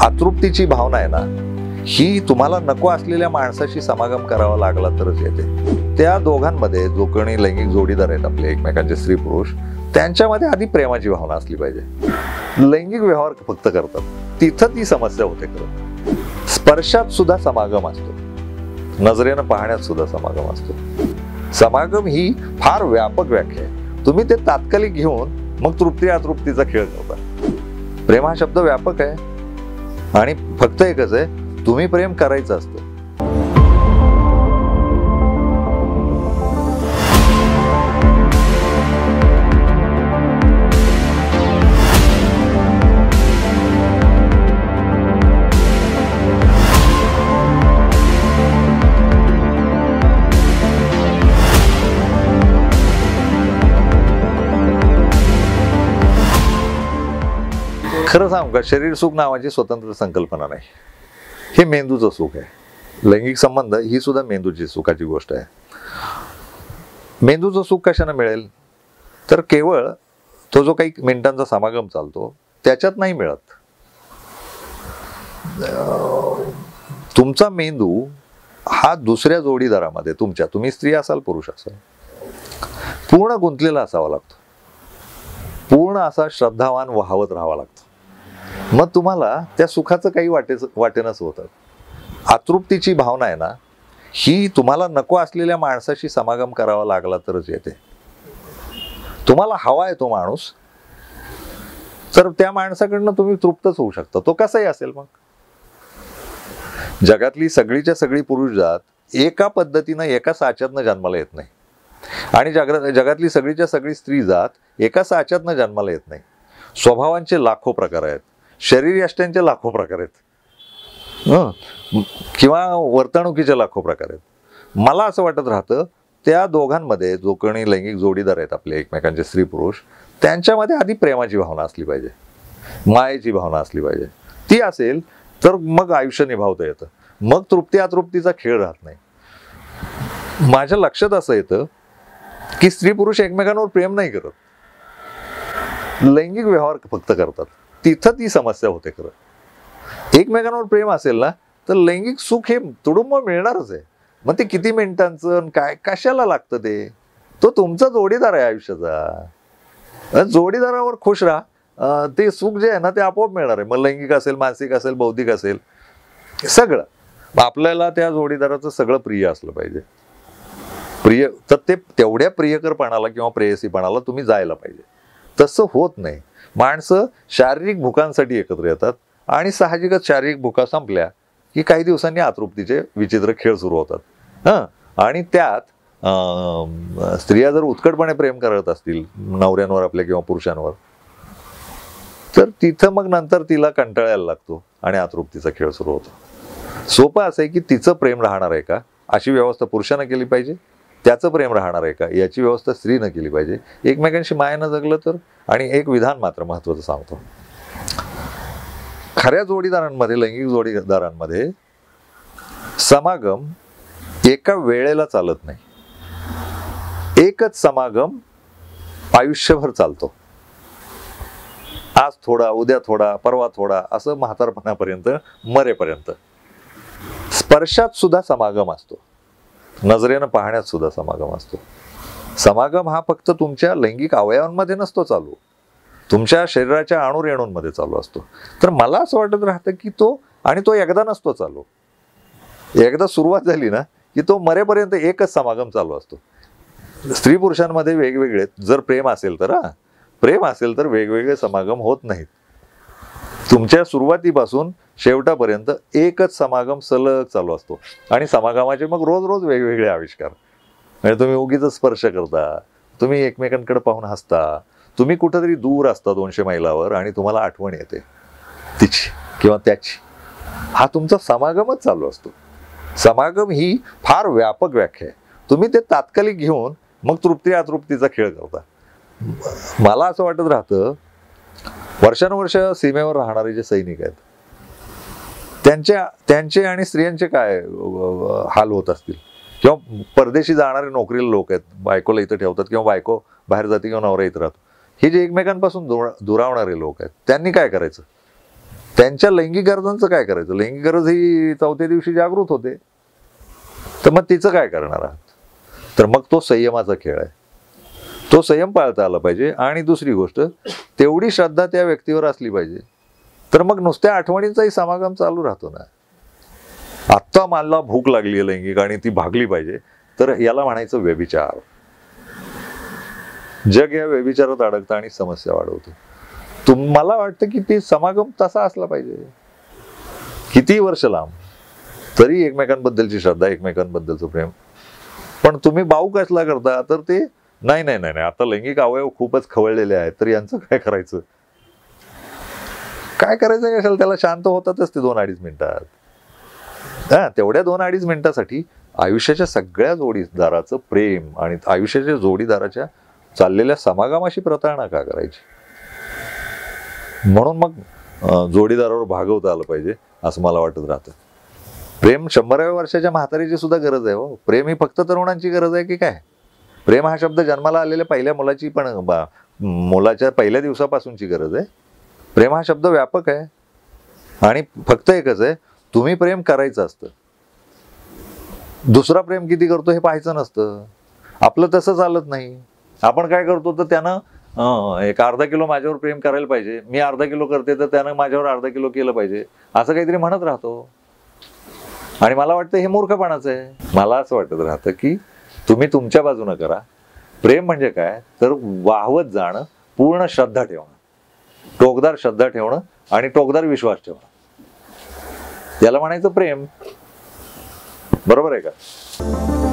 अतृप्तीची भावना आहे ना, ही तुम्हाला नको असलेल्या माणसाशी समागम करावा लागला तरच येते. त्या दोघांमध्ये जो कोणी लैंगिक जोडीदार आहेत आपले एकमेकांचे स्त्री पुरुष, त्यांच्यामध्ये आधी प्रेमाची भावना असली पाहिजे. लैंगिक व्यवहार फक्त करतात तिथं ती समस्या होते. खरं स्पर्शात सुद्धा समागम असतो, नजरेनं पाहण्यात सुद्धा समागम असतो. समागम ही फार व्यापक व्याख्या आहे. तुम्ही ते तात्कालिक घेऊन मग तृप्ती अतृप्तीचा खेळ करता. प्रेम हा शब्द व्यापक आहे आणि फक्त एकच आहे, तुम्ही प्रेम करायचं असतं. खरं सांगू का, शरीर सुख नावाची स्वतंत्र संकल्पना नाही. हे मेंदूचं सुख आहे. लैंगिक संबंध ही सुद्धा मेंदूची सुखाची गोष्ट आहे. मेंदूचं सुख कशाने मिळेल तर केवळ तो जो काही मिनिटांचा समागम चालतो त्याच्यात नाही मिळत. तुमचा मेंदू हा दुसऱ्या जोडीदारामध्ये तुम्ही स्त्री असाल पुरुष असाल पूर्ण गुंतलेला असावा लागतो. पूर्ण असा श्रद्धावान वाहवत राहावा लागतो. मग तुम्हाला त्या सुखाचं काही वाटेनच होतं. अतृप्तीची भावना आहे ना, ही तुम्हाला नको असलेल्या माणसाशी समागम करावा लागला तरच येते. तुम्हाला हवा आहे तो माणूस, तर त्या माणसाकडनं तुम्ही तृप्तच होऊ शकता. तो कसाही असेल. मग जगातली सगळीच्या सगळी पुरुष जात एका पद्धतीनं एका साच्यातनं जन्माला येत नाही आणि जगातली सगळीच्या सगळी स्त्री जात एका साच्यातनं जन्माला येत नाही. स्वभावांचे लाखो प्रकार आहेत, शरीर यष्ट्यांचे लाखो प्रकार आहेत, किंवा वर्तणुकीचे लाखो प्रकार आहेत. मला असं वाटत राहतं त्या दोघांमध्ये जो कोणी लैंगिक जोडीदार आहेत आपले एकमेकांचे स्त्री पुरुष, त्यांच्यामध्ये आधी प्रेमाची भावना असली पाहिजे, मायेची भावना असली पाहिजे. ती असेल तर मग आयुष्य निभावता येतं. मग तृप्ती अतृप्तीचा खेळ राहत नाही. माझ्या लक्षात असं येतं की स्त्री पुरुष एकमेकांवर प्रेम नाही करत, लैंगिक व्यवहार फक्त करतात. तिथं ती समस्या होते. खरं एकमेकांवर प्रेम असेल ना तर लैंगिक सुख हे तुडुंब मिळणारच आहे. मग ते किती मिनिटांचं काय कशाला लागतं ते, तो तुमचा जोडीदार आहे आयुष्याचा. जोडीदारावर खुश राहा, ते सुख जे आहे ना ते आपोआप मिळणार आहे. मग लैंगिक असेल, मानसिक असेल, बौद्धिक असेल, सगळं. आपल्याला त्या जोडीदाराचं सगळं प्रिय असलं पाहिजे. प्रिय तर ते तेवढ्या प्रियकरपणाला किंवा प्रेयसीपणाला तुम्ही जायला पाहिजे. तसं होत नाही. माणसं शारीरिक भुकांसाठी एकत्र येतात आणि साहजिकच शारीरिक भुका संपल्या की काही दिवसांनी अतृप्तीचे विचित्र खेळ सुरू होतात. आणि त्यात स्त्रिया जर उत्कटपणे प्रेम करत असतील नवऱ्यांवर आपल्या किंवा पुरुषांवर, तर तिथं मग नंतर तिला कंटाळायला लागतो आणि अतृप्तीचा खेळ सुरू होतो. सोपं असं आहे की तिचं प्रेम राहणार आहे का अशी व्यवस्था पुरुषानं केली पाहिजे, त्याचं प्रेम राहणार आहे का याची व्यवस्था स्त्रीनं केली पाहिजे. एकमेकांशी मायेनं जगलं तर. आणि एक विधान मात्र महत्वाचं सांगतो, खऱ्या जोडीदारांमध्ये, लैंगिक जोडीदारांमध्ये समागम एका वेळेला चालत नाही. एकच समागम आयुष्यभर चालतो. आज थोडा, उद्या थोडा, परवा थोडा, असं म्हातारपणापर्यंत, मरेपर्यंत. स्पर्शात सुद्धा समागम असतो, नजरेनं पाहण्यात सुद्धा समागम असतो. समागम हा फक्त तुमच्या लैंगिक अवयवांमध्ये नसतो चालू, तुमच्या शरीराच्या अणुरेणूंमध्ये चालू असतो. तर मला असं वाटत राहतं की तो एकदा नसतो चालू. एकदा सुरुवात झाली ना की तो मरेपर्यंत एकच समागम चालू असतो. स्त्री पुरुषांमध्ये वेगवेगळे जर प्रेम असेल तर वेगवेगळे समागम होत नाहीत. तुमच्या सुरुवातीपासून शेवटापर्यंत एकच समागम सलग चालू असतो आणि समागमाचे मग रोज रोज वेगवेगळे आविष्कार. म्हणजे तुम्ही उगीच स्पर्श करता, तुम्ही एकमेकांकडे पाहून हसता, तुम्ही कुठेतरी दूर असता 200 मैलावर आणि तुम्हाला आठवण येते तिची किंवा त्याची. हा तुमचा समागमच चालू असतो. समागम ही फार व्यापक व्याख्या आहे. तुम्ही ते तात्कालिक घेऊन मग तृप्ती अतृप्तीचा खेळ करता. मला असं वाटत राहतं वर्षानुवर्ष सीमेवर राहणारे जे सैनिक आहेत त्यांचे आणि स्त्रियांचे काय हाल होत असतील, किंवा परदेशी जाणारे नोकरीला लोक आहेत, बायकोला इथं ठेवतात किंवा बायको बाहेर जाते किंवा नवरा इथं राहतो, हे जे एकमेकांपासून दुरावणारे लोक आहेत त्यांनी काय करायचं. त्यांच्या लैंगिक गरजांचं काय करायचं? लैंगिक गरज ही 4थ्या दिवशी जागृत होते, तर मग तिचं काय करणार आहात? तर मग तो संयमाचा खेळ आहे, तो संयम पाळता आला पाहिजे. आणि दुसरी गोष्ट, तेवढी श्रद्धा त्या व्यक्तीवर असली पाहिजे, तर मग नुसत्या आठवणींचाही समागम चालू राहतो ना. आत्ता मला भूक लागली आहे लैंगिक आणि ती भागली पाहिजे, तर याला म्हणायचं व्यभिचार. जग या व्यभिचारात अडकतं आणि समस्या वाढवतो. मला वाटतं की ती समागम तसा असला पाहिजे, किती वर्ष लांब तरी एकमेकांबद्दलची श्रद्धा, एकमेकांबद्दलचं प्रेम. पण तुम्ही बाऊ कसला करता, तर ते नाही नाही नाही आता लैंगिक अवयव खूपच खवळलेले आहेत, तर यांचं काय करायचं? काय करायचं कशाला? त्याला शांत होतातच ते 2-2.5 मिनिटात. तेवढ्या 2-2.5 मिनिटासाठी आयुष्याच्या सगळ्या जोडीदाराचं प्रेम आणि आयुष्याच्या जोडीदाराच्या चाललेल्या समागमाशी प्रतारणा का करायची? म्हणून मग जोडीदारावर भागवता आलं पाहिजे असं मला वाटत राहतं. प्रेम 100व्या वर्षाच्या म्हातारीची सुद्धा गरज आहे हो. प्रेम ही फक्त तरुणांची गरज आहे की काय? प्रेम हा शब्द जन्माला आलेल्या पहिल्या मुलाची पण मुलाच्या पहिल्या दिवसापासूनची गरज आहे. प्रेम हा शब्द व्यापक आहे आणि फक्त एकच आहे, तुम्ही प्रेम करायचं असतं. दुसरा प्रेम किती करतो हे पाहायचं नसतं. आपलं तसं चालत नाही. आपण काय करतो, तर त्यानं एक अर्धा किलो माझ्यावर प्रेम करायला पाहिजे, मी अर्धा किलो करते तर त्यानं माझ्यावर अर्धा किलो केलं पाहिजे, असं काहीतरी म्हणत राहतो. आणि मला वाटतं हे मूर्खपणाचं आहे. मला असं वाटत राहतं की तुम्ही तुमच्या बाजूनं करा. प्रेम म्हणजे काय, तर वाहवत जाणं, पूर्ण श्रद्धा ठेवणं, टोकदार श्रद्धा ठेवणं आणि टोकदार विश्वास ठेवणं, याला म्हणायचं प्रेम. बरोबर आहे का?